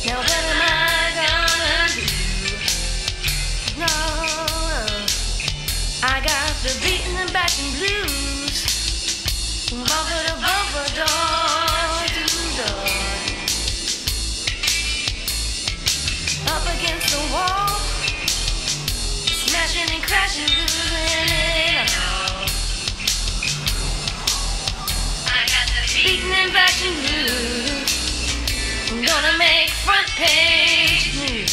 Now what am I gonna do? No, I got the beating and bashing blues. Bumper to bumper, door to door. Up against the wall, smashing and crashing, losing it all. I got the beating and bashing blues. I'm gonna make front page news.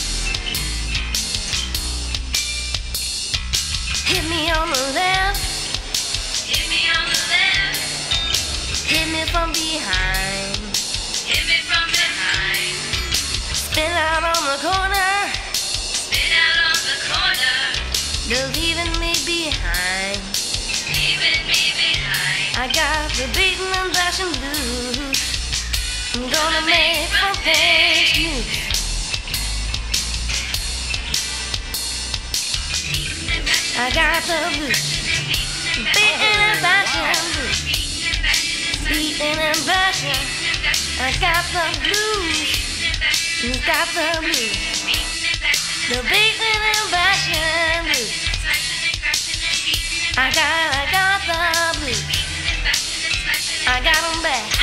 Hit me on the left. Hit me on the left. Hit me from behind. Hit me from behind. Spin out on the corner. Spin out on the corner. You're leaving me behind. Leaving me behind. I got the beating and bashing blues. I'm gonna make front page news. I got the blues. Beating and bashing blues. Beating and bashing. I got the blues. You got the blues. The beating and bashing blues. I got the blues. I got 'em back.